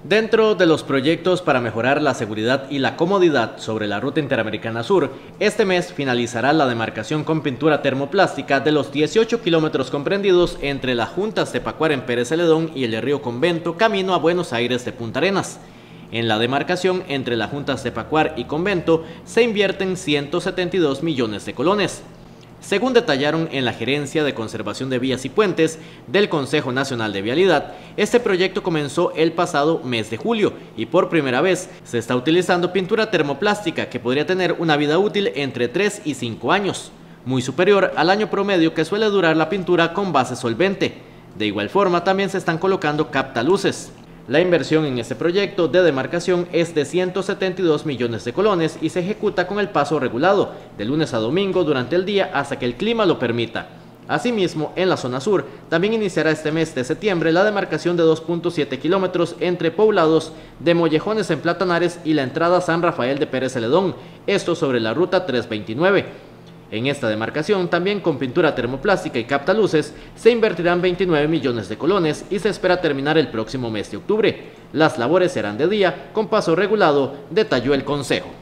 Dentro de los proyectos para mejorar la seguridad y la comodidad sobre la Ruta Interamericana Sur, este mes finalizará la demarcación con pintura termoplástica de los 18 kilómetros comprendidos entre las juntas de Pacuar en Pérez Celedón y el Río Convento, camino a Buenos Aires de Punta Arenas. En la demarcación entre las juntas de Pacuar y Convento se invierten 172 millones de colones. Según detallaron en la Gerencia de Conservación de Vías y Puentes del Consejo Nacional de Vialidad, este proyecto comenzó el pasado mes de julio y por primera vez se está utilizando pintura termoplástica que podría tener una vida útil entre 3 y 5 años, muy superior al año promedio que suele durar la pintura con base solvente. De igual forma, también se están colocando captaluces. La inversión en este proyecto de demarcación es de 172 millones de colones y se ejecuta con el paso regulado, de lunes a domingo durante el día hasta que el clima lo permita. Asimismo, en la zona sur, también iniciará este mes de septiembre la demarcación de 2.7 kilómetros entre poblados de Mollejones en Platanares y la entrada San Rafael de Pérez Celedón, esto sobre la ruta 329. En esta demarcación, también con pintura termoplástica y captaluces, se invertirán 29 millones de colones y se espera terminar el próximo mes de octubre. Las labores serán de día, con paso regulado, detalló el Consejo.